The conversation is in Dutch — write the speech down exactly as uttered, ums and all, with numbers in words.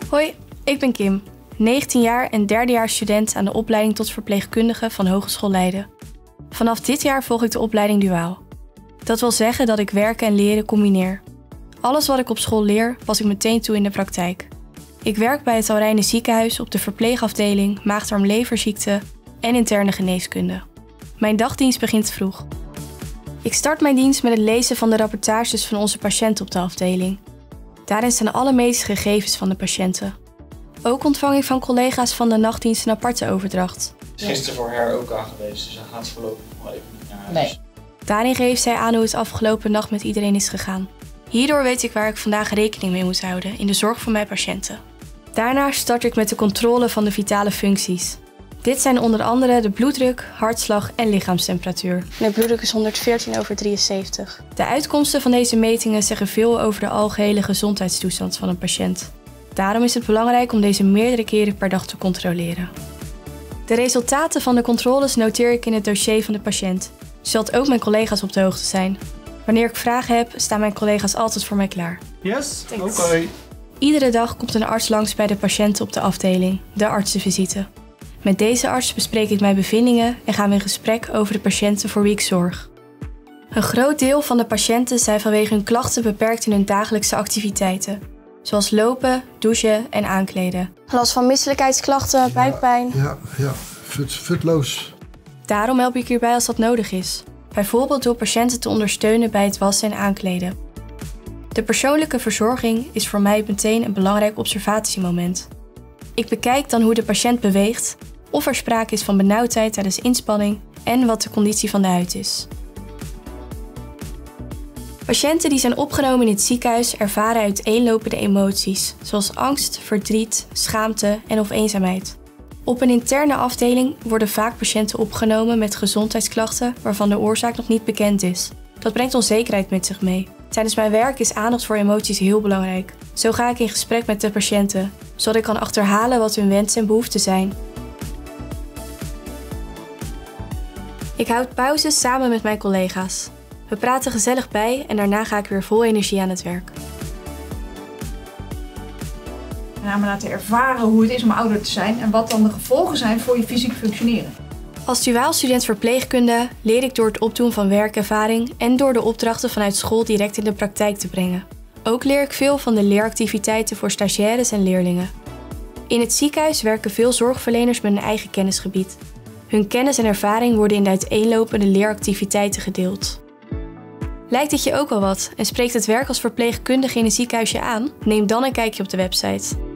Hoi, ik ben Kim, negentien jaar en derdejaars student aan de opleiding tot verpleegkundige van Hogeschool Leiden. Vanaf dit jaar volg ik de opleiding duaal. Dat wil zeggen dat ik werken en leren combineer. Alles wat ik op school leer, pas ik meteen toe in de praktijk. Ik werk bij het Alreine Ziekenhuis op de verpleegafdeling, maag-darm-leverziekte en interne geneeskunde. Mijn dagdienst begint vroeg. Ik start mijn dienst met het lezen van de rapportages van onze patiënten op de afdeling. Daarin staan alle medische gegevens van de patiënten. Ook ontvang ik van collega's van de nachtdienst een aparte overdracht. Het is gisteren voor haar ook aan geweest, dus dan gaat ze voorlopig nog wel even niet naar huis. Nee. Daarin geeft zij aan hoe het afgelopen nacht met iedereen is gegaan. Hierdoor weet ik waar ik vandaag rekening mee moet houden in de zorg voor mijn patiënten. Daarna start ik met de controle van de vitale functies. Dit zijn onder andere de bloeddruk, hartslag en lichaamstemperatuur. Mijn bloeddruk is honderdveertien over drieënzeventig. De uitkomsten van deze metingen zeggen veel over de algehele gezondheidstoestand van een patiënt. Daarom is het belangrijk om deze meerdere keren per dag te controleren. De resultaten van de controles noteer ik in het dossier van de patiënt, zodat ook mijn collega's op de hoogte zijn. Wanneer ik vragen heb, staan mijn collega's altijd voor mij klaar. Yes, oké. Okay. Iedere dag komt een arts langs bij de patiënten op de afdeling, de artsenvisite. Met deze arts bespreek ik mijn bevindingen en gaan we in gesprek over de patiënten voor wie ik zorg. Een groot deel van de patiënten zijn vanwege hun klachten beperkt in hun dagelijkse activiteiten, zoals lopen, douchen en aankleden. Last van misselijkheidsklachten, buikpijn. Ja, ja, fut, futloos. Daarom help ik hierbij als dat nodig is. Bijvoorbeeld door patiënten te ondersteunen bij het wassen en aankleden. De persoonlijke verzorging is voor mij meteen een belangrijk observatiemoment. Ik bekijk dan hoe de patiënt beweegt, of er sprake is van benauwdheid tijdens inspanning en wat de conditie van de huid is. Patiënten die zijn opgenomen in het ziekenhuis ervaren uiteenlopende emoties, zoals angst, verdriet, schaamte en of eenzaamheid. Op een interne afdeling worden vaak patiënten opgenomen met gezondheidsklachten waarvan de oorzaak nog niet bekend is. Dat brengt onzekerheid met zich mee. Tijdens mijn werk is aandacht voor emoties heel belangrijk. Zo ga ik in gesprek met de patiënten, zodat ik kan achterhalen wat hun wensen en behoeften zijn. Ik houd pauzes samen met mijn collega's. We praten gezellig bij en daarna ga ik weer vol energie aan het werk. Met name laten ervaren hoe het is om ouder te zijn en wat dan de gevolgen zijn voor je fysiek functioneren. Als duaalstudent verpleegkunde leer ik door het opdoen van werkervaring en door de opdrachten vanuit school direct in de praktijk te brengen. Ook leer ik veel van de leeractiviteiten voor stagiaires en leerlingen. In het ziekenhuis werken veel zorgverleners met een eigen kennisgebied. Hun kennis en ervaring worden in de uiteenlopende leeractiviteiten gedeeld. Lijkt het je ook al wat en spreekt het werk als verpleegkundige in een ziekenhuisje aan? Neem dan een kijkje op de website.